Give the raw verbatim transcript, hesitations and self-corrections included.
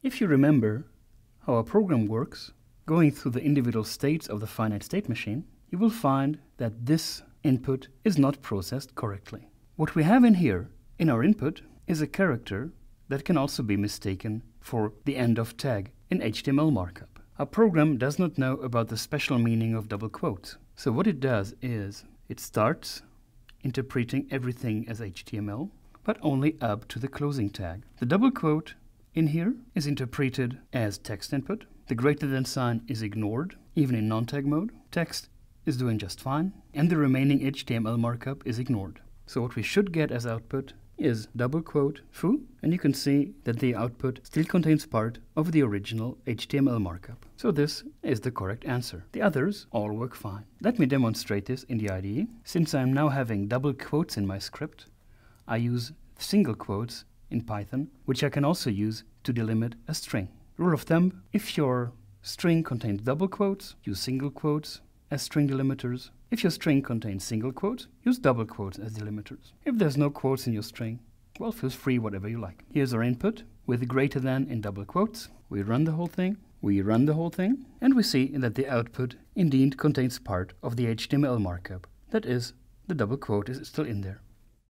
If you remember how a program works, going through the individual states of the finite state machine, you will find that this input is not processed correctly. What we have in here, in our input, is a character that can also be mistaken for the end of tag in H T M L markup. Our program does not know about the special meaning of double quotes. So what it does is it starts interpreting everything as H T M L, but only up to the closing tag. The double quote in here is interpreted as text input. The greater than sign is ignored, even in non-tag mode. Text is doing just fine, and the remaining H T M L markup is ignored. So what we should get as output is double quote foo, and you can see that the output still contains part of the original H T M L markup. So this is the correct answer. The others all work fine. Let me demonstrate this in the I D E. Since I'm now having double quotes in my script, I use single quotes in Python, which I can also use to delimit a string. Rule of thumb, if your string contains double quotes, use single quotes as string delimiters. If your string contains single quotes, use double quotes as delimiters. If there's no quotes in your string, well, feel free whatever you like. Here's our input with greater than in double quotes. We run the whole thing, we run the whole thing, and we see that the output indeed contains part of the H T M L markup. That is, the double quote is still in there.